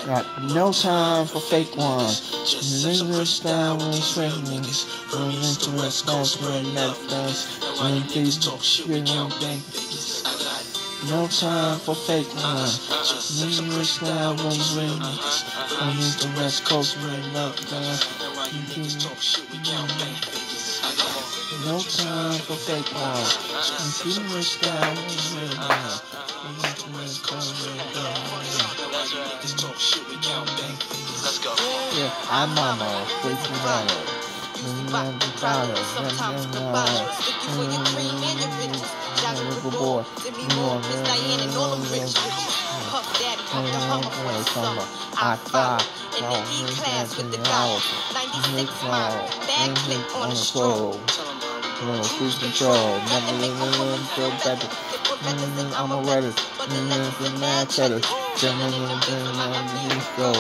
Got no time for fake ones. Niggas style with threatening. Run into the skulls with methods. When people shit on things. No time for fake ones. Niggas style with threatening. Run into the West Coast with methods. No time for fake ones. Niggas style with threatening. Yeah, I'm Mama, freaking out. I thought, no, class with the dollar. 96 mile, backflip on the scroll. Cruise control, never feel better. I'm a redder, the mad cheddar. Go,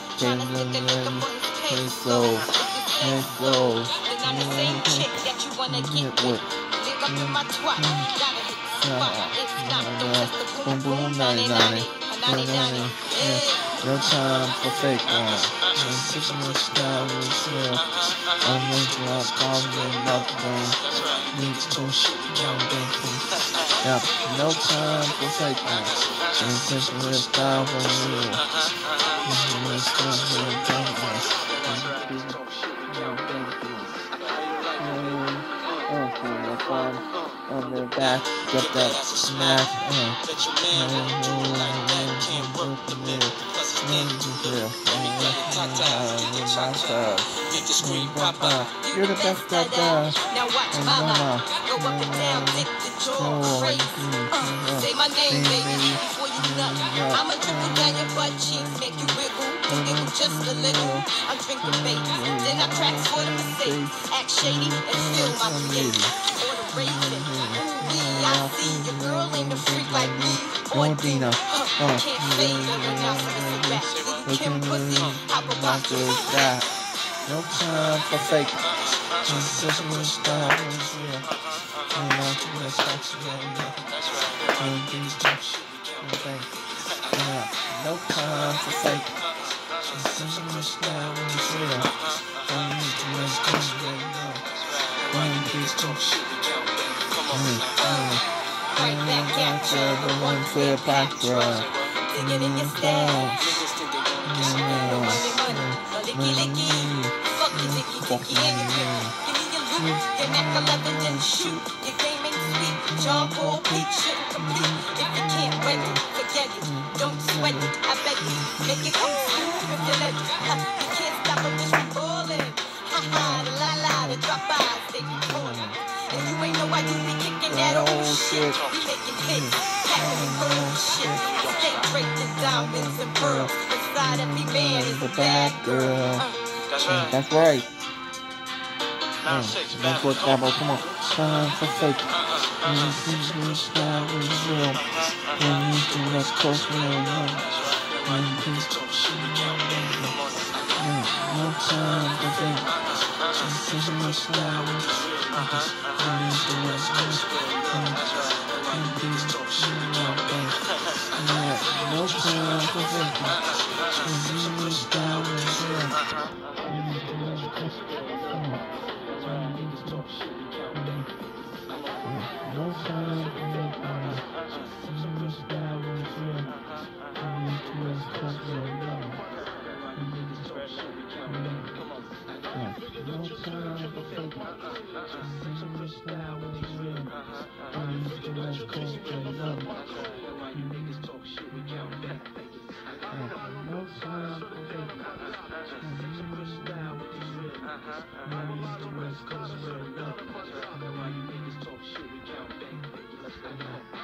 no time for fake ones. I'm making up calling nothing. Need to yeah, no time for fake ones. And since we're style for real. On their back, get that smack. You're the best that does. Now watch mama go up and down, lick the jaw, say my name, baby, before you nut. I'ma dribble down your butt cheeks, make you wiggle just a little. I'm drinking bass, then I crack for the mistakes. Act shady and steal my creation. Or the racing. I see your girl ain't a freak like me. Or Dina, can't say you're an ounce of rap. Kim pussy, how about that? No time for fake. Just style is real. No time for fake. Just style is real. The one clear back door. Digging in your style. Fuck you, and your neck 11 then shoot. Your game ain't sweet. John Paul Pete shouldn't compete. If you can't win, forget it. Don't sweat it. I bet you make it come smooth if you let it. You can't stop them just from falling. The la the drop by, they be calling. And you ain't know why you be kicking that old shit. Be making hits, packing gold shit. Stay breaking diamonds and pearls. Inside every man is a bad girl. That's right. That's what that was. Come on. Time for fake. Style is real. West Coast real. No time for fake. Style is no time for fake. Style is real. No time for fake. Style is real. No time for fake. Style is real. West Coast real. No time for fake. West Coast real.